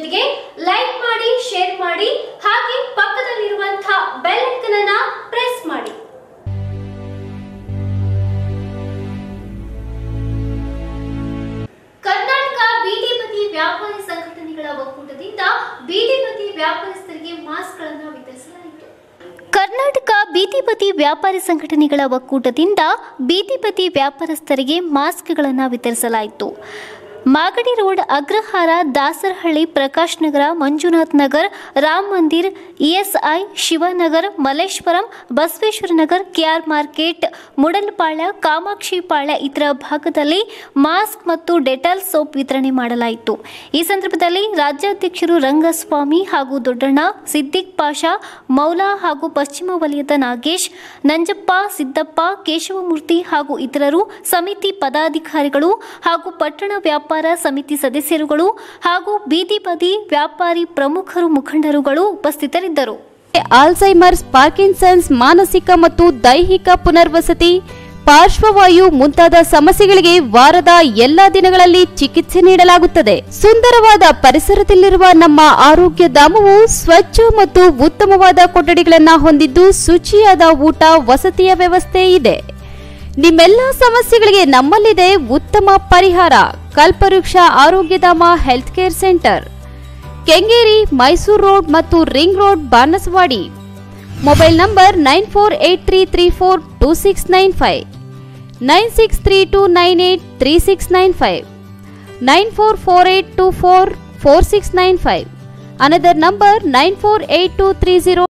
ಜೊತೆಗೆ ಲೈಕ್ ಮಾಡಿ, ಶೇರ್ ಮಾಡಿ, ಹಾಗೆ ಪಕ್ಕದಲ್ಲಿರುವಂತಹ ಬೆಲ್ ಐಕಾನ್ ಅನ್ನು ಪ್ರೆಸ್ ಮಾಡಿ. ಕರ್ನಾಟಕ ಬೀದಿ ಬದಿ ವ್ಯಾಪಾರಿ ಸಂಘಟನೆಗಳ ಒಕ್ಕೂಟದಿಂದ ಬೀದಿ ಬದಿ ವ್ಯಾಪಾರಸ್ಥರಿಗೆ ಮಾಸ್ಕ್ಗಳನ್ನು ವಿತರಿಸಲಾಯಿತು. ಕರ್ನಾಟಕ ಬೀದಿ ಬದಿ ವ್ಯಾಪಾರಿ ಸಂಘಟನೆಗಳ ಒಕ್ಕೂಟದಿಂದ ಬೀದಿ ಬದಿ ವ್ಯಾಪಾರಸ್ಥರಿಗೆ ಮಾಸ್ಕ್ಗಳನ್ನು ವಿತರಿಸಲಾಯಿತು. Magadi road, Agrahara, Dasarahalli, Prakash Nagar, Manjunath Nagar, Ram Mandir, ESI, Shivanagar, Malleshwaram, Basaveshwara Nagar, KR market, Mudalpalya, Kamakshi Palya ಇತರ ಭಾಗದಲ್ಲಿ ಮಾಸ್ಕ್ ಮತ್ತು ಡೆಟಾಲ್ ಸೋಪ್ ವಿತರಣೆ ಮಾಡಲಾಯಿತು. ಈ ಸಂದರ್ಭದಲ್ಲಿ ರಾಜ್ಯಾಧ್ಯಕ್ಷರು ರಂಗಸ್ವಾಮಿ ಹಾಗೂ ದೊಡ್ಡಣ್ಣ, ಸಿದ್ದಿಕ್ ಪಾಷಾ, ಮೌಲಾ ಹಾಗೂ ಪಶ್ಚಿಮ ವಲಯದ ನಾಗೇಶ್, ನಂಜಪ್ಪ, ಸಿದ್ದಪ್ಪ, ಕೇಶವಮೂರ್ತಿ ಹಾಗೂ ಇತರರು, ಸಮಿತಿ ಪದಾಧಿಕಾರಿಗಳು ಹಾಗೂ ಪಟ್ಟಣ ವ್ಯಾಪಾರ ಸಮಿತಿ ಸದಸ್ಯರುಗಳು ಹಾಗೂ ಬೀದಿ ಬದಿ ವ್ಯಾಪಾರಿ ಪ್ರಮುಖರು, ಮುಖಂಡರುಗಳು ಉಪಸ್ಥಿತರಿದ್ದರು. ಆಲ್ಝೈಮರ್ಸ್, ಪಾರ್ಕಿನ್ಸನ್ಸ್, ಮಾನಸಿಕ ಮತ್ತು ದೈಹಿಕ ಪುನರ್ವಸತಿ, ಪಾರ್ಶ್ವವಾಯು ಮುಂತಾದ ಸಮಸ್ಯೆಗಳಿಗೆ ವಾರದ ಎಲ್ಲಾ ದಿನಗಳಲ್ಲಿ ಚಿಕಿತ್ಸೆ ನೀಡಲಾಗುತ್ತದೆ. ಸುಂದರವಾದ ಪರಿಸರದಲ್ಲಿರುವ ನಮ್ಮ ಆರೋಗ್ಯ ಧಾಮವು ಸ್ವಚ್ಛ ಮತ್ತು ಉತ್ತಮವಾದ ಕೊಠಡಿಗಳನ್ನು ಹೊಂದಿದ್ದು ಶುಚಿಯಾದ ಊಟ, ವಸತಿಯ ವ್ಯವಸ್ಥೆ ಇದೆ. ನಿಮ್ಮೆಲ್ಲ ಸಮಸ್ಯೆಗಳಿಗೆ ನಮ್ಮಲ್ಲಿದೆ ಉತ್ತಮ ಪರಿಹಾರ. Kalpavriksha Arogyadhama health care centre, Kengeri, Mysore road ಮತ್ತು ring road, Banaswadi. Mobile number 9483342695, 9632983695, 9448244695. Another number 948230